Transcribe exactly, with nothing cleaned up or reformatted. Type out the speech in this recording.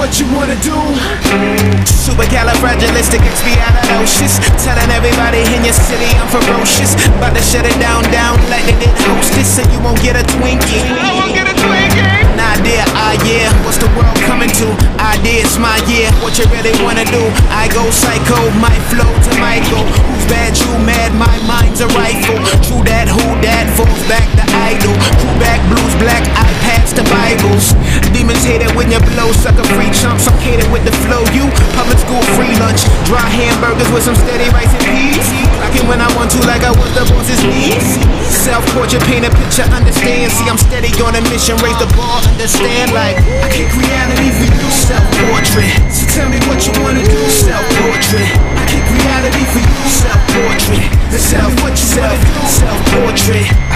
what you wanna do. Supercalifragilisticexpialidocious, telling everybody in your city I'm ferocious. About to shut it down, down like they did Hostess, so you won't get a Twinkie. I won't get a Twinkie. An idea, ah yeah, what's the world coming to? Ideas, my year, what you really wanna do? I go psycho, my flow to Michael. Who's bad, you mad, my mind's a rifle. True that, who that, falls back the idol. True back, blues black, I pass the Bibles. Demons hate it when you blow, sucker free chumps. I'm catered with the flow, you public school free lunch. Dry hamburgers with some steady rice and peas. Rockin' when I want to like I was the boss's knees. Self-portrait, paint a picture, understand. See, I'm steady on a mission, raise the bar, understand. Like, I kick reality for you, self-portrait. So tell me what you wanna do, self-portrait. I kick reality for you, self-portrait. The self, what you self, self-portrait.